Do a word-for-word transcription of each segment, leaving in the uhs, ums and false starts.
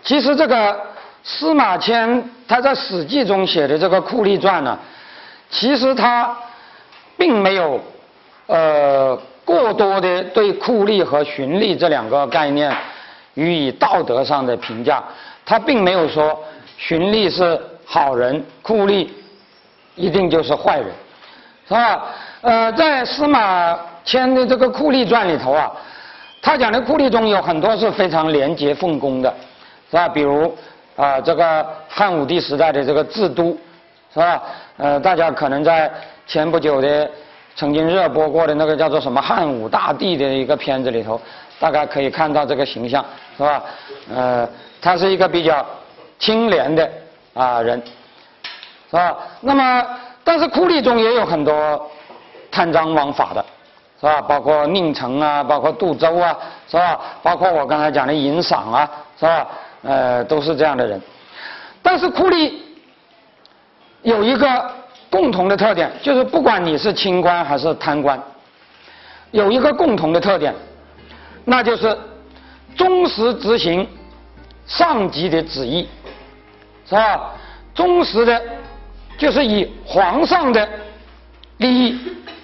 其实这个司马迁他在《史记》中写的这个酷吏传呢，其实他并没有呃过多的对酷吏和循吏这两个概念予以道德上的评价，他并没有说循吏是好人，酷吏一定就是坏人，是吧？呃，在司马迁的这个酷吏传里头啊，他讲的酷吏中有很多是非常廉洁奉公的，是吧？比如啊、呃，这个汉武帝时代的这个治都，是吧？呃，大家可能在前不久的曾经热播过的那个叫做什么汉武大帝的一个片子里头，大概可以看到这个形象，是吧？呃，他是一个比较清廉的啊人，是吧？那么，但是酷吏中也有很多贪赃枉法的，是吧？包括宁城啊，包括杜周啊，是吧？包括我刚才讲的尹赏啊，是吧？呃，都是这样的人。但是酷吏有一个共同的特点，就是不管你是清官还是贪官，有一个共同的特点，那就是忠实执行上级的旨意，是吧？忠实的，就是以皇上的利益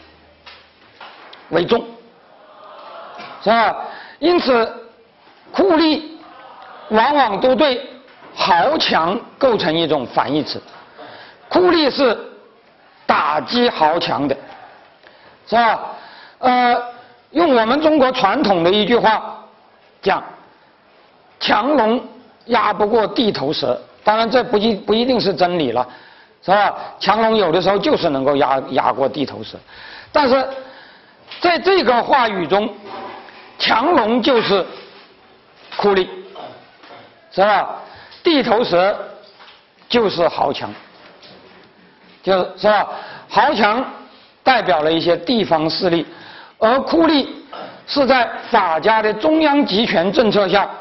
为重，是吧？因此，酷吏往往都对豪强构成一种反义词。酷吏是打击豪强的，是吧？呃，用我们中国传统的一句话讲，强龙压不过地头蛇。当然，这不一不一定是真理了，是吧？强龙有的时候就是能够压压过地头蛇，但是在这个话语中，强龙就是酷吏，是吧？地头蛇就是豪强。就是吧？豪强代表了一些地方势力，而酷吏是在法家的中央集权政策下，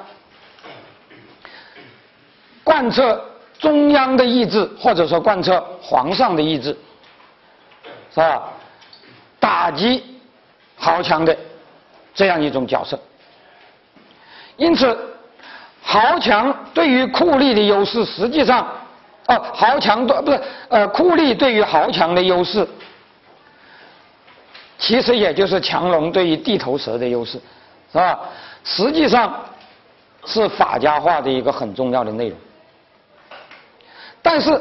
贯彻中央的意志，或者说贯彻皇上的意志，是吧？打击豪强的这样一种角色。因此，豪强对于酷吏的优势，实际上。哦，豪强对不是呃，酷吏对于豪强的优势，其实也就是强龙对于地头蛇的优势，是吧？实际上是法家化的一个很重要的内容。但是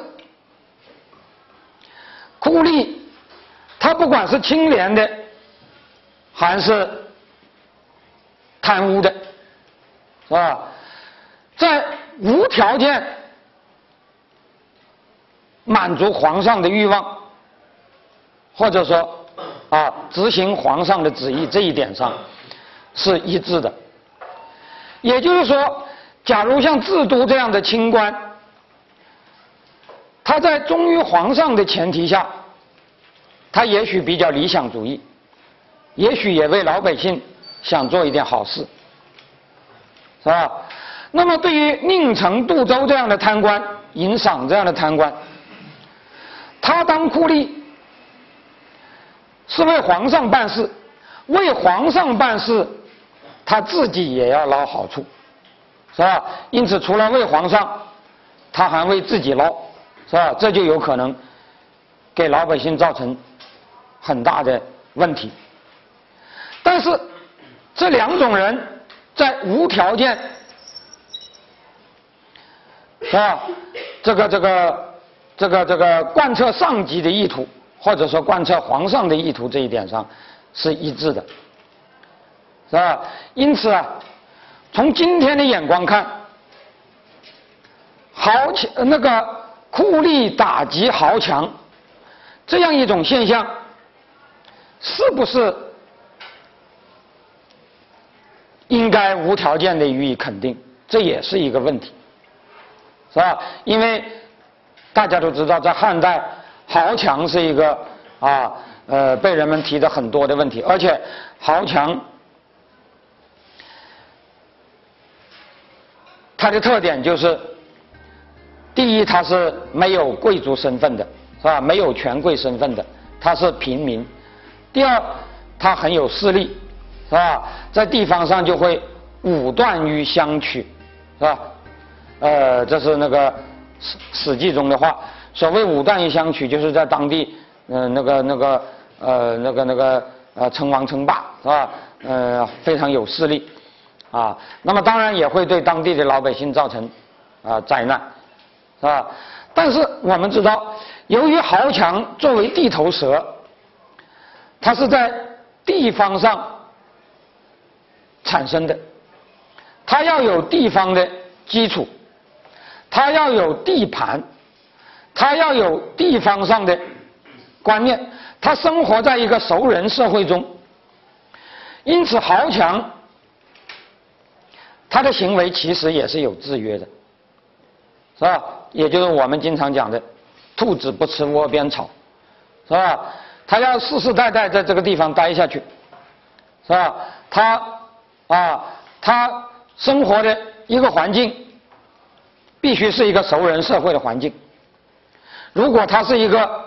酷吏他不管是清廉的还是贪污的，是吧？在无条件满足皇上的欲望，或者说啊执行皇上的旨意这一点上是一致的。也就是说，假如像治都这样的清官，他在忠于皇上的前提下，他也许比较理想主义，也许也为老百姓想做一点好事，是吧？那么对于宁城、杜周这样的贪官，尹赏这样的贪官，他当酷吏是为皇上办事，为皇上办事，他自己也要捞好处，是吧？因此，除了为皇上，他还为自己捞，是吧？这就有可能给老百姓造成很大的问题。但是，这两种人在无条件，是吧？这个这个。这个这个贯彻上级的意图，或者说贯彻皇上的意图这一点上是一致的，是吧？因此啊，从今天的眼光看，豪强那个酷吏打击豪强这样一种现象，是不是应该无条件的予以肯定？这也是一个问题，是吧？因为大家都知道，在汉代，豪强是一个啊呃被人们提的很多的问题，而且豪强它的特点就是，第一，它是没有贵族身份的，是吧？没有权贵身份的，它是平民；第二，它很有势力，是吧？在地方上就会武断于相取，是吧？ 呃，这是那个《史史记》中的话。所谓武断一相取，就是在当地，嗯、呃，那个那个呃那个那个呃称王称霸是吧？呃，非常有势力，啊，那么当然也会对当地的老百姓造成啊灾难，是吧？但是我们知道，由于豪强作为地头蛇，它是在地方上产生的，它要有地方的基础，它要有地盘，它要有地方上的观念，它生活在一个熟人社会中，因此豪强他的行为其实也是有制约的，是吧？也就是我们经常讲的兔子不吃窝边草，是吧？他要世世代代在这个地方待下去，是吧？他啊，他生活的一个环境必须是一个熟人社会的环境。如果他是一个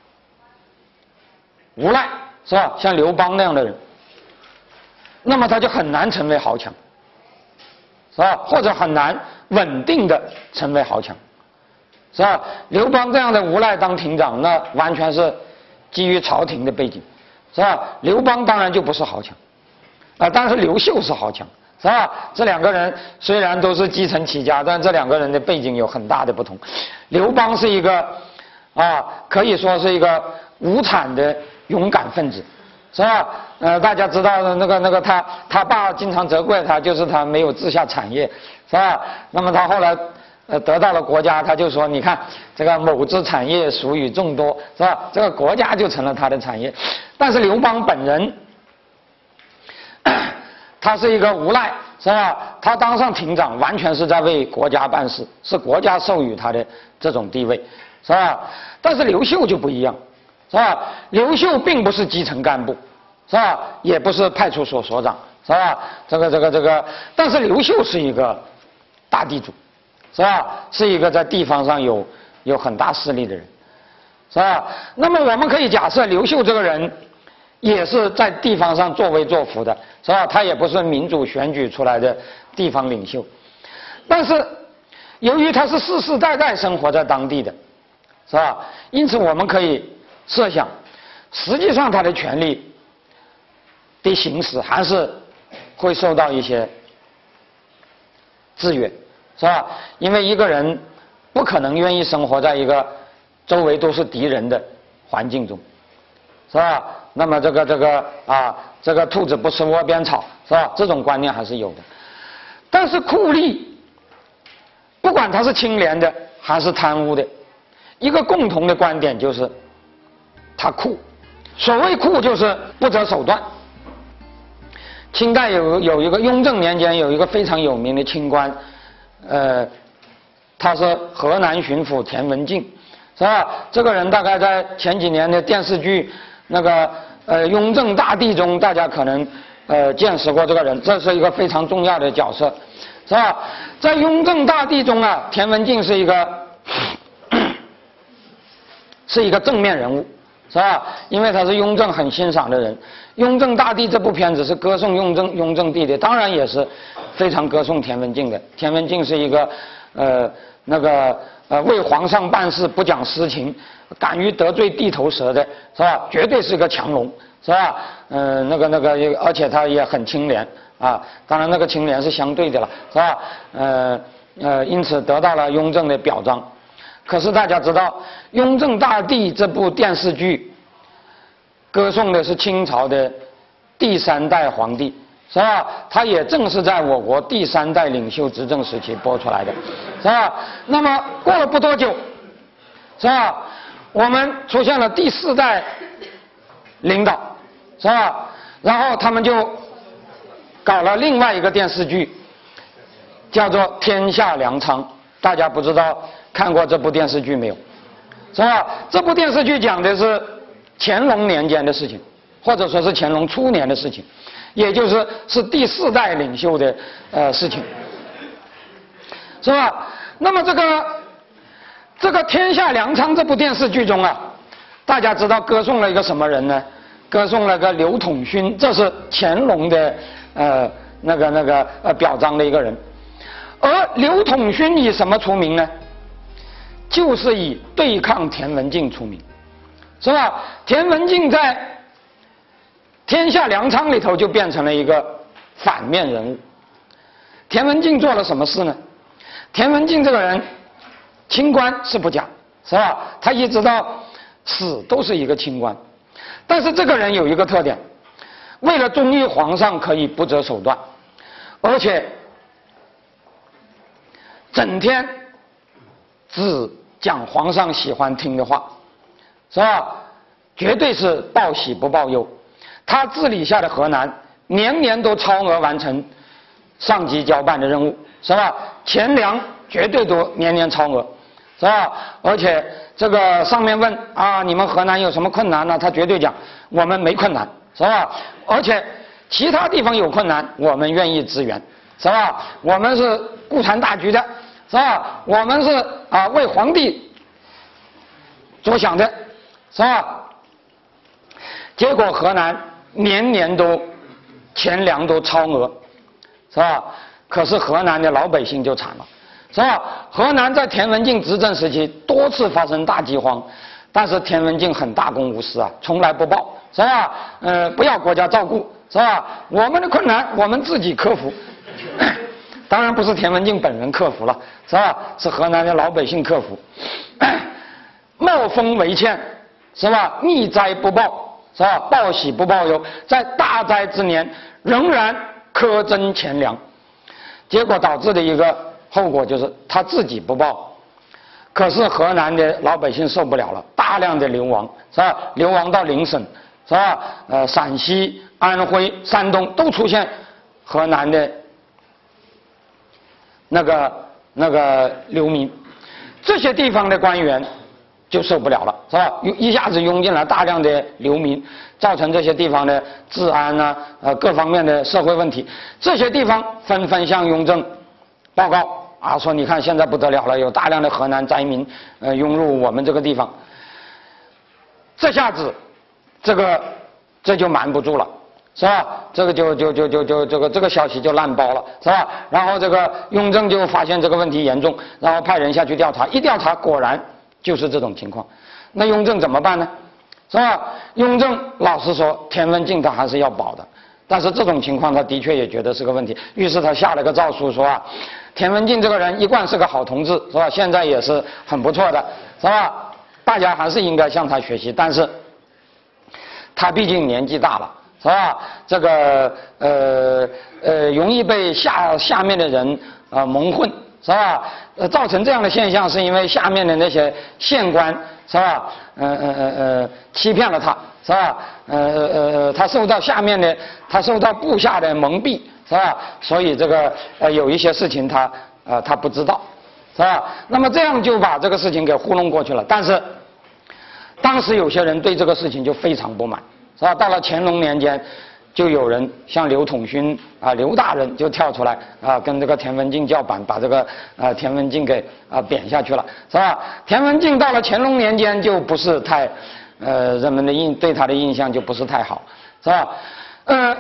无赖，是吧？像刘邦那样的人，那么他就很难成为豪强，是吧？或者很难稳定的成为豪强，是吧？刘邦这样的无赖当亭长，那完全是基于朝廷的背景，是吧？刘邦当然就不是豪强，啊，但是刘秀是豪强，是吧？这两个人虽然都是基层起家，但这两个人的背景有很大的不同。刘邦是一个啊，可以说是一个无产的勇敢分子，是吧？呃，大家知道的那个那个他他爸经常责怪他，就是他没有治下产业，是吧？那么他后来呃得到了国家，他就说，你看这个某之产业属于众多，是吧？这个国家就成了他的产业。但是刘邦本人，他是一个无赖，是吧？他当上亭长，完全是在为国家办事，是国家授予他的这种地位，是吧？但是刘秀就不一样，是吧？刘秀并不是基层干部，是吧？也不是派出所所长，是吧？这个这个这个，但是刘秀是一个大地主，是吧？是一个在地方上有有很大势力的人，是吧？那么我们可以假设刘秀这个人也是在地方上作威作福的，是吧？他也不是民主选举出来的地方领袖，但是由于他是世世代代生活在当地的，是吧？因此我们可以设想，实际上他的权利的行使还是会受到一些制约，是吧？因为一个人不可能愿意生活在一个周围都是敌人的环境中，是吧？那么这个这个啊，这个兔子不吃窝边草，是吧？这种观念还是有的。但是酷吏，不管他是清廉的还是贪污的，一个共同的观点就是他酷。所谓酷，就是不择手段。清代有有一个雍正年间有一个非常有名的清官，呃，他是河南巡抚田文镜，是吧？这个人大概在前几年的电视剧那个呃雍正大帝中，大家可能呃见识过这个人，这是一个非常重要的角色，是吧？在雍正大帝中啊，田文镜是一个是一个正面人物，是吧？因为他是雍正很欣赏的人。雍正大帝这部片子是歌颂雍正雍正帝的，当然也是非常歌颂田文镜的。田文镜是一个呃那个呃为皇上办事不讲私情，敢于得罪地头蛇的，是吧？绝对是个强龙，是吧？呃那个那个，而且他也很清廉啊，当然那个清廉是相对的了，是吧？呃呃，因此得到了雍正的表彰。可是大家知道，《雍正大帝》这部电视剧歌颂的是清朝的第三代皇帝，是吧？他也正是在我国第三代领袖执政时期播出来的，是吧？那么过了不多久，是吧？我们出现了第四代领导，是吧？然后他们就搞了另外一个电视剧，叫做《天下粮仓》。大家不知道看过这部电视剧没有？是吧？这部电视剧讲的是乾隆年间的事情，或者说是乾隆初年的事情，也就是是第四代领袖的呃事情，是吧？那么这个这个《天下粮仓》这部电视剧中啊，大家知道歌颂了一个什么人呢？歌颂了个刘统勋，这是乾隆的呃那个那个呃表彰的一个人。 而刘统勋以什么出名呢？就是以对抗田文镜出名，是吧？田文镜在天下粮仓里头就变成了一个反面人物。田文镜做了什么事呢？田文镜这个人清官是不假，是吧？他一直到死都是一个清官，但是这个人有一个特点，为了忠于皇上可以不择手段，而且整天只讲皇上喜欢听的话，是吧？绝对是报喜不报忧。他治理下的河南年年都超额完成上级交办的任务，是吧？钱粮绝对都年年超额，是吧？而且这个上面问啊，你们河南有什么困难呢？他绝对讲我们没困难，是吧？而且其他地方有困难，我们愿意支援，是吧？我们是顾全大局的，是吧？我们是啊为皇帝着想的，是吧？结果河南年年都钱粮都超额，是吧？可是河南的老百姓就惨了，是吧？河南在田文镜执政时期多次发生大饥荒，但是田文镜很大公无私啊，从来不报，是吧？呃，不要国家照顾，是吧？我们的困难我们自己克服。当然不是田文镜本人克服了，是吧？是河南的老百姓克服。冒风为欠，是吧？逆灾不报。是吧？报喜不报忧，在大灾之年仍然苛征钱粮，结果导致的一个后果就是他自己不报，可是河南的老百姓受不了了，大量的流亡，是吧？流亡到邻省，是吧？呃，陕西、安徽、山东都出现河南的那个那个流民，这些地方的官员就受不了了，是吧？一下子涌进来大量的流民，造成这些地方的治安啊，呃，各方面的社会问题。这些地方纷纷向雍正报告啊，说你看现在不得了了，有大量的河南灾民呃涌入我们这个地方。这下子，这个这就瞒不住了，是吧？这个就就就就就这个这个消息就烂包了，是吧？然后这个雍正就发现这个问题严重，然后派人下去调查，一调查果然就是这种情况。那雍正怎么办呢？是吧？雍正老实说，田文镜他还是要保的，但是这种情况他的确也觉得是个问题，于是他下了个诏书说啊，田文镜这个人一贯是个好同志，是吧？现在也是很不错的，是吧？大家还是应该向他学习，但是他毕竟年纪大了，是吧？这个呃呃容易被下下面的人啊、呃、蒙混，是吧？呃，造成这样的现象是因为下面的那些县官，是吧？呃呃呃呃，欺骗了他，是吧？呃呃呃，他受到下面的，他受到部下的蒙蔽，是吧？所以这个呃有一些事情他呃他不知道，是吧？那么这样就把这个事情给糊弄过去了。但是当时有些人对这个事情就非常不满，是吧？到了乾隆年间，就有人像刘统勋啊、刘大人就跳出来啊，跟这个田文镜叫板，把这个啊田文镜给啊贬下去了，是吧？田文镜到了乾隆年间就不是太，呃，人们的印对他的印象就不是太好，是吧？呃，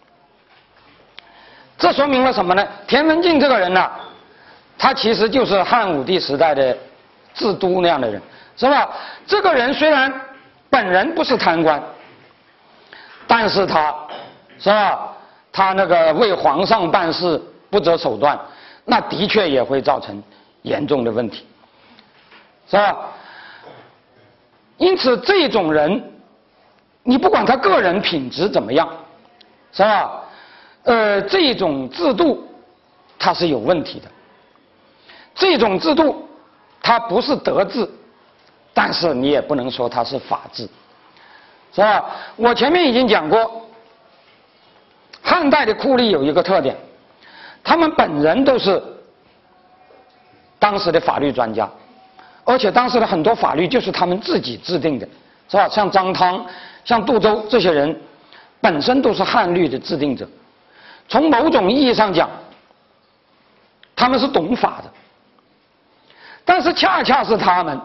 这说明了什么呢？田文镜这个人呢、啊，他其实就是汉武帝时代的治都那样的人，是吧？这个人虽然本人不是贪官，但是他是吧？他那个为皇上办事不择手段，那的确也会造成严重的问题，是吧？因此，这种人，你不管他个人品质怎么样，是吧？呃，这种制度它是有问题的。这种制度它不是德治，但是你也不能说它是法治，是吧？我前面已经讲过。汉代的酷吏有一个特点，他们本人都是当时的法律专家，而且当时的很多法律就是他们自己制定的，是吧？像张汤、像杜周这些人，本身都是汉律的制定者。从某种意义上讲，他们是懂法的，但是恰恰是他们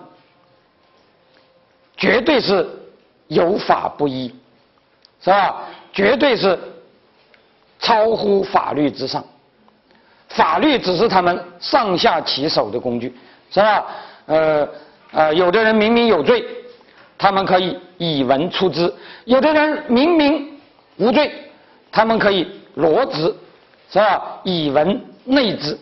绝对是有法不依，是吧？绝对是超乎法律之上， 法律只是他们上下其手的工具，是吧？呃呃，有的人明明有罪，他们可以以文出之；有的人明明无罪，他们可以罗之，是吧？以文内之，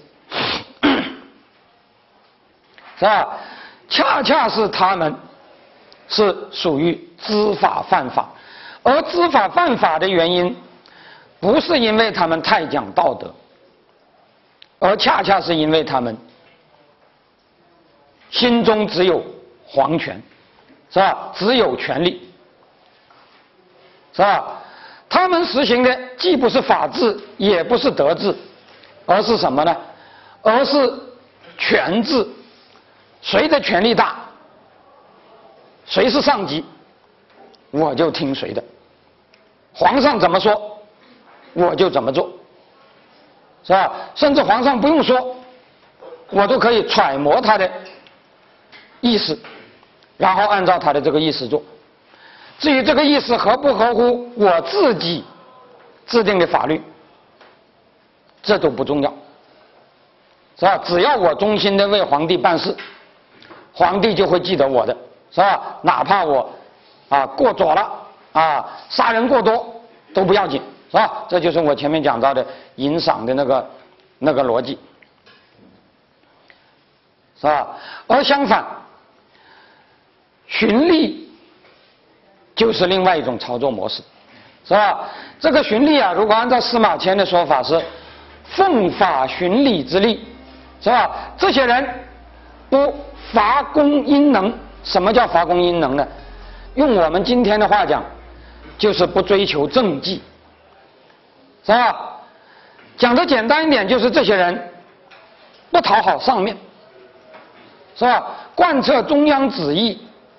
是吧？恰恰是他们是属于知法犯法，而知法犯法的原因，不是因为他们太讲道德，而恰恰是因为他们心中只有皇权，是吧？只有权力，是吧？他们实行的既不是法治，也不是德治，而是什么呢？而是权治。谁的权力大，谁是上级，我就听谁的。皇上怎么说，我就怎么做，是吧？甚至皇上不用说，我都可以揣摩他的意思，然后按照他的这个意思做。至于这个意思合不合乎我自己制定的法律，这都不重要，是吧？只要我忠心的为皇帝办事，皇帝就会记得我的，是吧？哪怕我啊过左了啊，杀人过多都不要紧，是吧？这就是我前面讲到的银赏的那个那个逻辑，是吧？而相反，循吏就是另外一种操作模式，是吧？这个循吏啊，如果按照司马迁的说法是奉法循吏之吏，是吧？这些人不伐功因能。什么叫伐功因能呢？用我们今天的话讲，就是不追求政绩，是吧？讲得简单一点，就是这些人不讨好上面，是吧？贯彻中央旨意，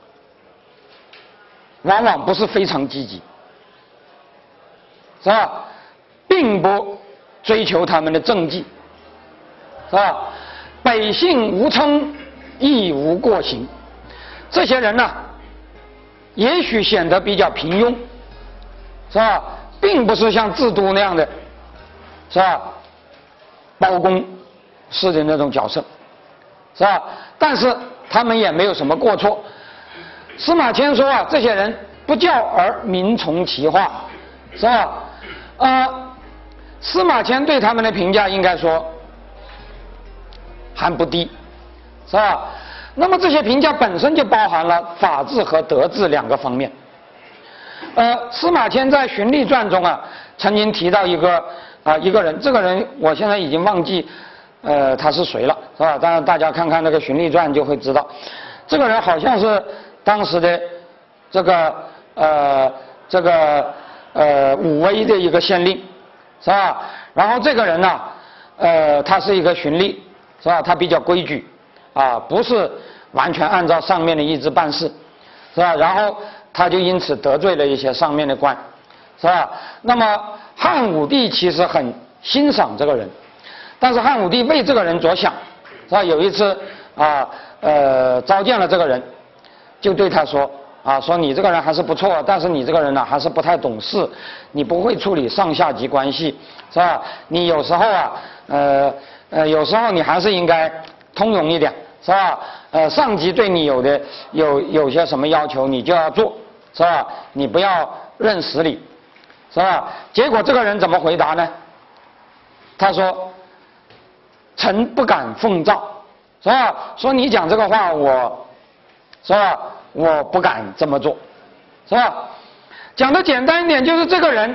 往往不是非常积极，是吧？并不追求他们的政绩，是吧？百姓无称，亦无过行。这些人呢，也许显得比较平庸，是吧？并不是像制都那样的，是吧？包公式的那种角色，是吧？但是他们也没有什么过错。司马迁说啊，这些人不教而民从其化，是吧？呃，司马迁对他们的评价应该说还不低，是吧？那么这些评价本身就包含了法治和德治两个方面。呃，司马迁在《循吏传》中啊，曾经提到一个啊、呃、一个人，这个人我现在已经忘记，呃他是谁了，是吧？当然大家看看那个《循吏传》就会知道，这个人好像是当时的这个呃这个呃武威的一个县令，是吧？然后这个人呢，呃他是一个循吏，是吧？他比较规矩。啊，不是完全按照上面的意志办事，是吧？然后他就因此得罪了一些上面的官，是吧？那么汉武帝其实很欣赏这个人，但是汉武帝为这个人着想，是吧？有一次啊，呃，召见了这个人，就对他说啊，说你这个人还是不错，但是你这个人呢、啊、还是不太懂事，你不会处理上下级关系，是吧？你有时候啊，呃呃，有时候你还是应该通融一点，是吧？呃，上级对你有的有有些什么要求，你就要做，是吧？你不要认死理，是吧？结果这个人怎么回答呢？他说：“臣不敢奉诏，是吧？说你讲这个话，我，是吧？我不敢这么做，是吧？讲的简单一点，就是这个人，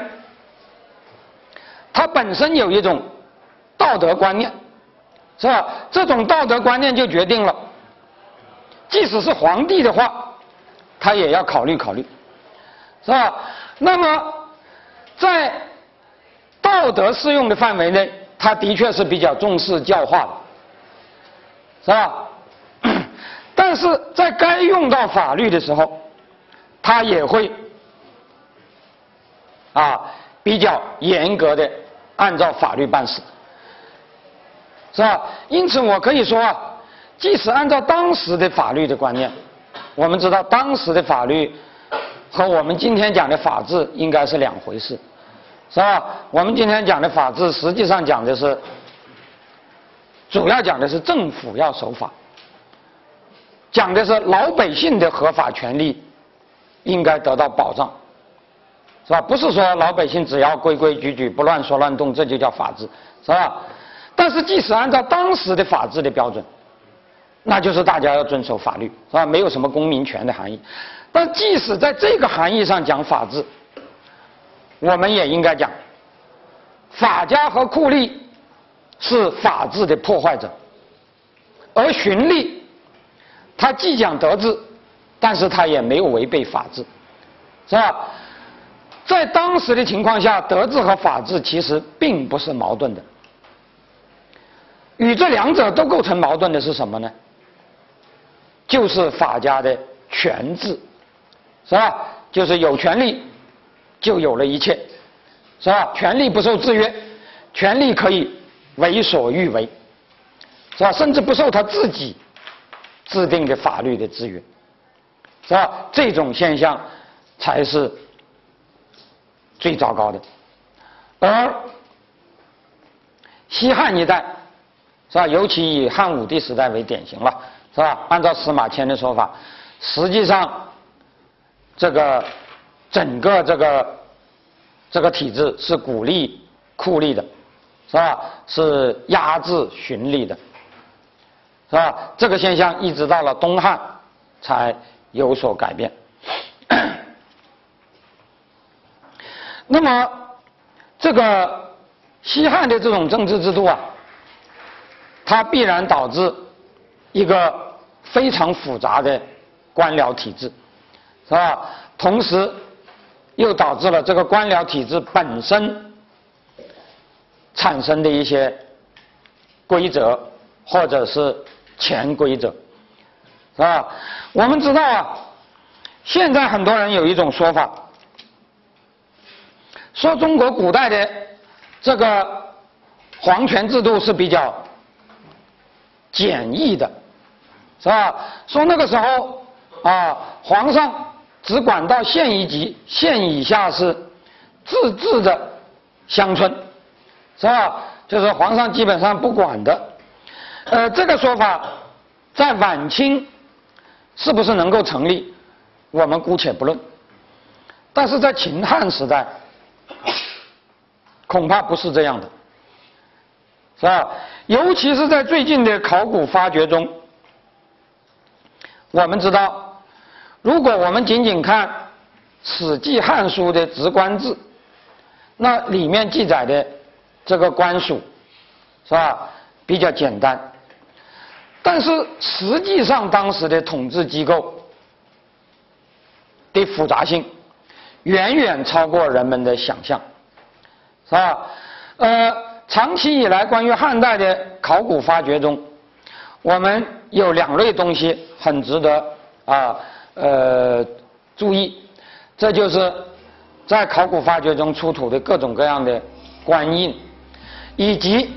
他本身有一种道德观念。”是吧？这种道德观念就决定了，即使是皇帝的话，他也要考虑考虑，是吧？那么，在道德适用的范围内，他的确是比较重视教化的，是吧？但是在该用到法律的时候，他也会啊比较严格的按照法律办事。是吧？因此我可以说啊，即使按照当时的法律的观念，我们知道当时的法律和我们今天讲的法治应该是两回事，是吧？我们今天讲的法治实际上讲的是主要讲的是政府要守法，讲的是老百姓的合法权利应该得到保障，是吧？不是说老百姓只要规规矩矩不乱说乱动，这就叫法治，是吧？但是即使按照当时的法治的标准，那就是大家要遵守法律，是吧？没有什么公民权的含义。但即使在这个含义上讲法治，我们也应该讲，法家和酷吏是法治的破坏者，而循吏他既讲德治，但是他也没有违背法治，是吧？在当时的情况下，德治和法治其实并不是矛盾的。与这两者都构成矛盾的是什么呢？就是法家的权治，是吧？就是有权利就有了一切，是吧？权利不受制约，权利可以为所欲为，是吧？甚至不受他自己制定的法律的制约，是吧？这种现象才是最糟糕的。而西汉一代，是吧？尤其以汉武帝时代为典型了，是吧？按照司马迁的说法，实际上这个整个这个这个体制是鼓励酷吏的，是吧？是压制循吏的，是吧？这个现象一直到了东汉才有所改变。那么这个西汉的这种政治制度啊，它必然导致一个非常复杂的官僚体制，是吧？同时又导致了这个官僚体制本身产生的一些规则或者是潜规则，是吧？我们知道啊，现在很多人有一种说法，说中国古代的这个皇权制度是比较简易的，是吧？说那个时候啊，皇上只管到县一级，县以下是自治的乡村，是吧？就是皇上基本上不管的。呃，这个说法在晚清是不是能够成立，我们姑且不论。但是在秦汉时代，恐怕不是这样的，是吧？尤其是在最近的考古发掘中，我们知道，如果我们仅仅看《史记》《汉书》的职官制，那里面记载的这个官署，是吧？比较简单。但是实际上，当时的统治机构的复杂性远远超过人们的想象，是吧？呃，长期以来，关于汉代的考古发掘中，我们有两类东西很值得啊呃注意，这就是在考古发掘中出土的各种各样的官印，以及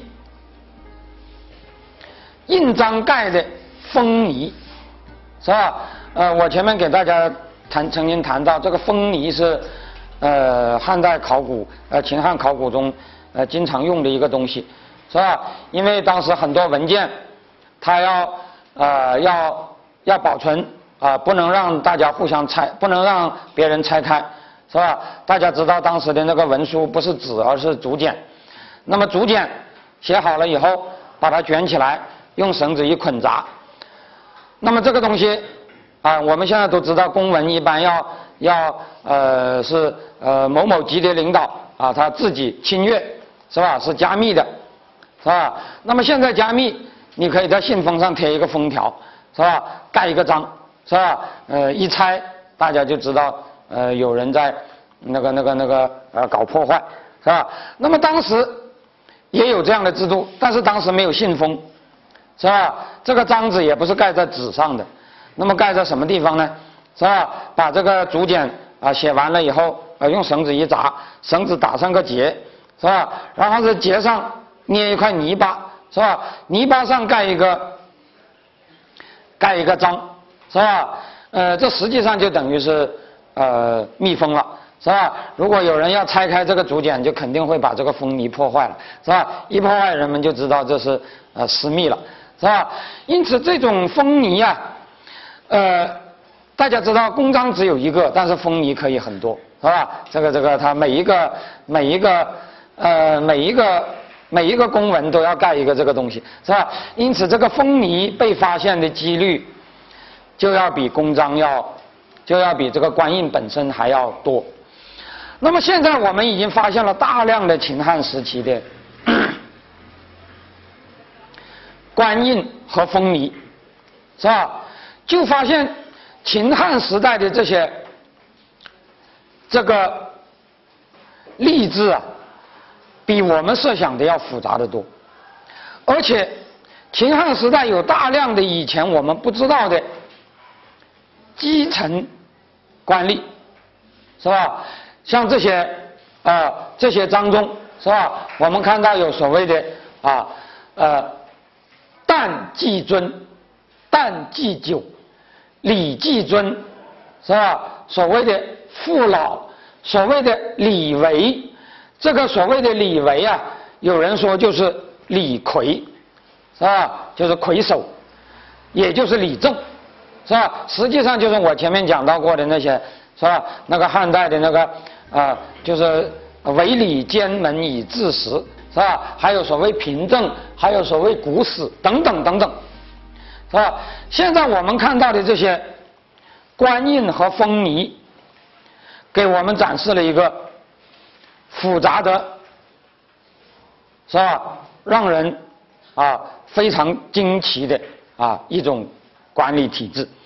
印章盖的封泥，是吧？呃，我前面给大家谈曾经谈到，这个封泥是呃汉代考古呃秦汉考古中呃经常用的一个东西，是吧？因为当时很多文件，它要呃要要保存啊、呃，不能让大家互相拆，不能让别人拆开，是吧？大家知道当时的那个文书不是纸，而是竹简，那么竹简写好了以后，把它卷起来，用绳子一捆扎。那么这个东西啊，我们现在都知道，公文一般要要呃是呃某某级的领导啊，他自己亲阅，是吧？是加密的，是吧？那么现在加密，你可以在信封上贴一个封条，是吧？盖一个章，是吧？呃，一拆大家就知道呃有人在那个那个那个呃搞破坏，是吧？那么当时也有这样的制度，但是当时没有信封，是吧？这个章子也不是盖在纸上的，那么盖在什么地方呢？是吧？把这个竹简啊写完了以后，呃用绳子一扎，绳子打上个结，是吧？然后在结上捏一块泥巴，是吧？泥巴上盖一个盖一个章，是吧？呃，这实际上就等于是呃密封了， 是吧？如果有人要拆开这个竹简，就肯定会把这个封泥破坏了，是吧？一破坏，人们就知道这是呃私密了，是吧？因此，这种封泥啊，呃，大家知道公章只有一个，但是封泥可以很多，是吧？这个这个，它每一个每一个呃每一个每一个公文都要盖一个这个东西，是吧？因此，这个封泥被发现的几率就要比公章要就要比这个官印本身还要多。那么现在我们已经发现了大量的秦汉时期的官印和封泥，是吧？就发现秦汉时代的这些这个历字啊，比我们设想的要复杂得多，而且秦汉时代有大量的以前我们不知道的基层官吏，是吧？像这些啊、呃、这些章中，是吧？我们看到有所谓的啊呃旦季尊、旦季久、礼季尊，是吧？所谓的父老，所谓的李维，这个所谓的李维啊，有人说就是李逵，是吧？就是魁首，也就是李政，是吧？实际上就是我前面讲到过的那些，是吧？那个汉代的那个啊、呃，就是为礼监门以治时，是吧？还有所谓平正，还有所谓古史等等等等，是吧？现在我们看到的这些官印和封泥，给我们展示了一个复杂的，是吧？让人啊非常惊奇的啊一种管理体制。